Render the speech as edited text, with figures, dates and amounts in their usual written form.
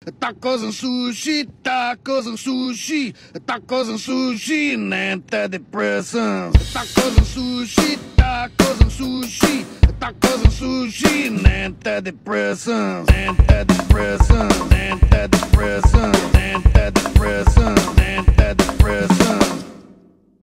Tacos and sushi, tacos and sushi, tacos and sushi, and antidepressants. Tacos and sushi, tacos and sushi, tacos and sushi, and antidepressants, antidepressants, antidepressants.